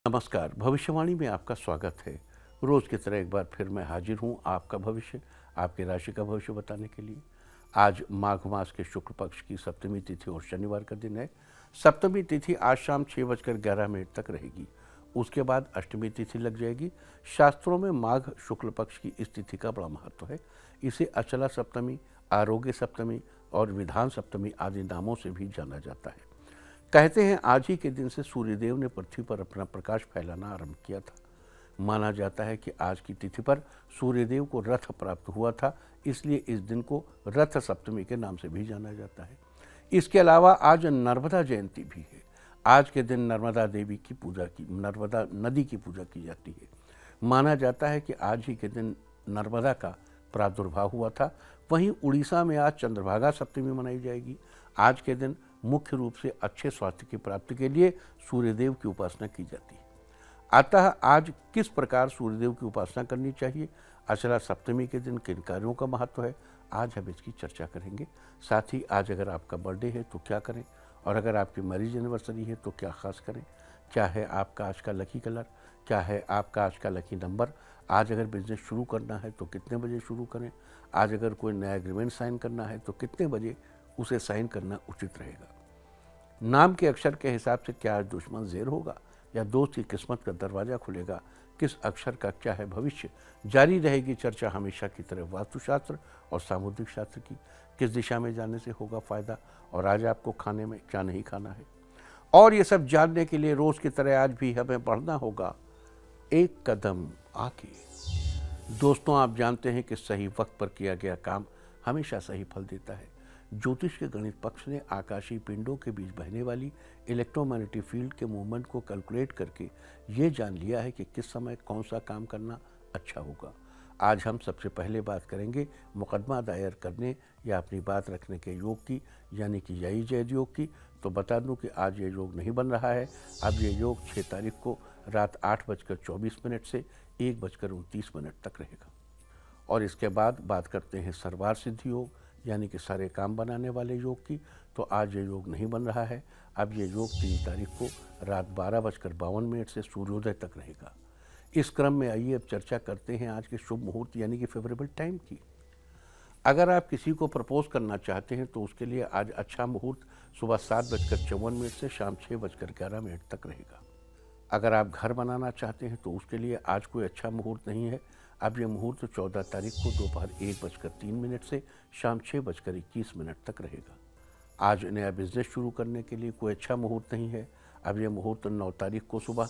नमस्कार। भविष्यवाणी में आपका स्वागत है। रोज की तरह एक बार फिर मैं हाजिर हूँ आपका भविष्य, आपकी राशि का भविष्य बताने के लिए। आज माघ मास के शुक्ल पक्ष की सप्तमी तिथि और शनिवार का दिन है। सप्तमी तिथि आज शाम 6:11 तक रहेगी। उसके बाद अष्टमी तिथि लग जाएगी। शास्त्रों में माघ शुक्ल पक्ष की इस तिथि का बड़ा महत्व है। इसे अचला सप्तमी, आरोग्य सप्तमी और विधान सप्तमी आदि नामों से भी जाना जाता है। कहते हैं आज ही के दिन से सूर्यदेव ने पृथ्वी पर अपना प्रकाश फैलाना आरंभ किया था। माना जाता है कि आज की तिथि पर सूर्यदेव को रथ प्राप्त हुआ था, इसलिए इस दिन को रथ सप्तमी के नाम से भी जाना जाता है। इसके अलावा आज नर्मदा जयंती भी है। आज के दिन नर्मदा नदी की पूजा की जाती है। माना जाता है कि आज ही के दिन नर्मदा का प्रादुर्भाव हुआ था। वहीं उड़ीसा में आज चंद्रभागा सप्तमी मनाई जाएगी। आज के दिन मुख्य रूप से अच्छे स्वास्थ्य की प्राप्ति के लिए सूर्यदेव की उपासना की जाती है। अतः आज किस प्रकार सूर्यदेव की उपासना करनी चाहिए, अचला सप्तमी के दिन किन कार्यों का महत्व है, आज हम इसकी चर्चा करेंगे। साथ ही आज अगर आपका बर्थडे है तो क्या करें, और अगर आपकी मैरिज एनिवर्सरी है तो क्या खास करें, क्या है आपका आज का लकी कलर, क्या है आपका आज का लकी नंबर, आज अगर बिजनेस शुरू करना है तो कितने बजे शुरू करें, आज अगर कोई नया एग्रीमेंट साइन करना है तो कितने बजे उसे साइन करना उचित रहेगा। नाम के अक्षर के हिसाब से क्या आज दुश्मन ज़ेर होगा या दोस्त की किस्मत का दरवाज़ा खुलेगा, किस अक्षर का क्या है भविष्य, जारी रहेगी चर्चा हमेशा की तरह वास्तुशास्त्र और सामुद्रिक शास्त्र की। किस दिशा में जाने से होगा फ़ायदा और आज आपको खाने में क्या नहीं खाना है, और ये सब जानने के लिए रोज़ की तरह आज भी हमें बढ़ना होगा एक कदम आगे। दोस्तों, आप जानते हैं कि सही वक्त पर किया गया काम हमेशा सही फल देता है। ज्योतिष के गणित पक्ष ने आकाशीय पिंडों के बीच बहने वाली इलेक्ट्रोमैग्नेटिक फील्ड के मूवमेंट को कैलकुलेट करके ये जान लिया है कि किस समय कौन सा काम करना अच्छा होगा। आज हम सबसे पहले बात करेंगे मुकदमा दायर करने या अपनी बात रखने के योग की, यानी कि यही जैद योग की। तो बता दूं कि आज ये योग नहीं बन रहा है। अब ये योग 6 तारीख को रात 8:24 से 1:29 तक रहेगा। और इसके बाद बात करते हैं सर्वार सिद्धि योग, यानी कि सारे काम बनाने वाले योग की। तो आज ये योग नहीं बन रहा है। अब ये योग 3 तारीख को रात 12:52 से सूर्योदय तक रहेगा। इस क्रम में आइए अब चर्चा करते हैं आज के शुभ मुहूर्त यानी कि फेवरेबल टाइम की। अगर आप किसी को प्रपोज करना चाहते हैं तो उसके लिए आज अच्छा मुहूर्त सुबह 7:54 से शाम 6:11 तक रहेगा। अगर आप घर बनाना चाहते हैं तो उसके लिए आज कोई अच्छा मुहूर्त नहीं है। अब ये मुहूर्त 14 तारीख को दोपहर 1:03 से शाम 6:21 तक रहेगा। आज नया बिजनेस शुरू करने के लिए कोई अच्छा मुहूर्त नहीं है। अब ये मुहूर्त 9 तारीख को सुबह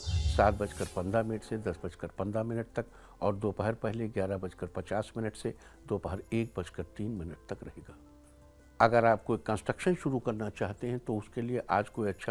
7:15 से 10:15 तक और दोपहर पहले 11:50 से दोपहर 1:03 तक रहेगा। अगर आप कोई कंस्ट्रक्शन शुरू करना चाहते हैं तो उसके लिए आज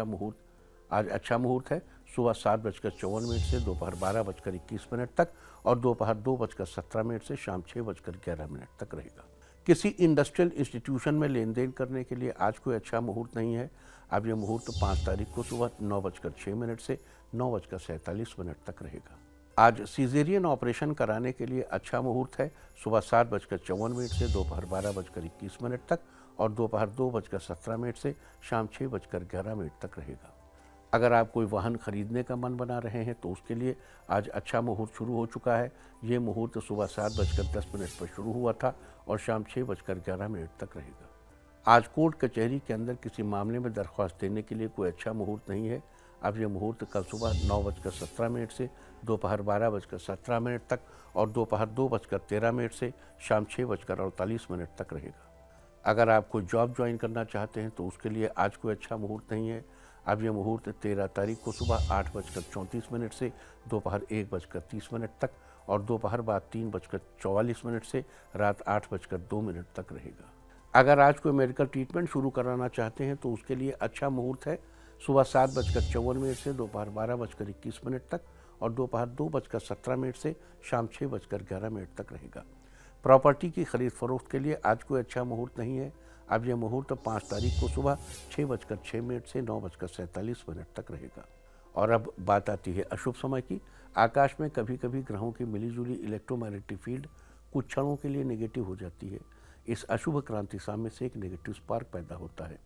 अच्छा मुहूर्त है सुबह 7:54 से दोपहर 12:21 तक और दोपहर 2:17 से शाम 6:11 तक रहेगा। किसी इंडस्ट्रियल इंस्टीट्यूशन में लेन देन करने के लिए आज कोई अच्छा मुहूर्त नहीं है। अब यह मुहूर्त 5 तारीख को सुबह 9:06 से 9:47 तक रहेगा। आज सीजेरियन ऑपरेशन कराने के लिए अच्छा मुहूर्त है सुबह 7:54 से दोपहर 12:21 तक और दोपहर 2:17 से शाम 6:11 तक रहेगा। अगर आप कोई वाहन खरीदने का मन बना रहे हैं तो उसके लिए आज अच्छा मुहूर्त शुरू हो चुका है। ये मुहूर्त सुबह 7:10 पर शुरू हुआ था और शाम 6:11 तक रहेगा। आज कोर्ट कचहरी के अंदर किसी मामले में दरख्वास्त देने के लिए कोई अच्छा मुहूर्त नहीं है। अब ये मुहूर्त कल सुबह 9:17 से दोपहर 12:17 तक और दोपहर 2:13 से शाम 6:48 तक रहेगा। अगर आप कोई जॉब ज्वाइन करना चाहते हैं तो उसके लिए आज कोई अच्छा मुहूर्त नहीं है। अब यह मुहूर्त 13 तारीख को सुबह 8:34 से दोपहर 1:30 तक और दोपहर बाद 3:44 से रात 8:02 तक रहेगा। अगर आज कोई मेडिकल ट्रीटमेंट शुरू कराना चाहते हैं तो उसके लिए अच्छा मुहूर्त है सुबह 7:54 से दोपहर 12:21 तक और दोपहर 2:17 से शाम 6:11 तक रहेगा। प्रॉपर्टी की खरीद फरोख्त के लिए आज कोई अच्छा मुहूर्त नहीं है। अब यह मुहूर्त 5 तारीख को सुबह 6:06 से 9:47 तक रहेगा। और अब बात आती है अशुभ समय की। आकाश में कभी कभी ग्रहों की मिलीजुली इलेक्ट्रोमैग्नेटिक फील्ड कुछ क्षणों के लिए नेगेटिव हो जाती है। इस अशुभ क्रांति साम्य से एक नेगेटिव स्पार्क पैदा होता है।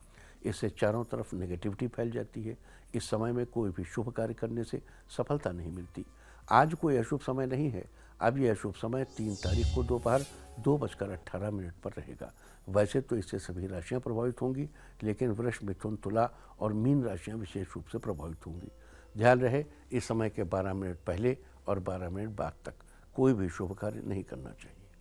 इससे चारों तरफ नेगेटिविटी फैल जाती है। इस समय में कोई भी शुभ कार्य करने से सफलता नहीं मिलती। आज कोई अशुभ समय नहीं है। अब यह अशुभ समय 3 तारीख को दोपहर 2:18 पर रहेगा। वैसे तो इससे सभी राशियां प्रभावित होंगी, लेकिन वृष, मिथुन, तुला और मीन राशियां विशेष रूप से प्रभावित होंगी। ध्यान रहे, इस समय के 12 मिनट पहले और 12 मिनट बाद तक कोई भी शुभ कार्य नहीं करना चाहिए।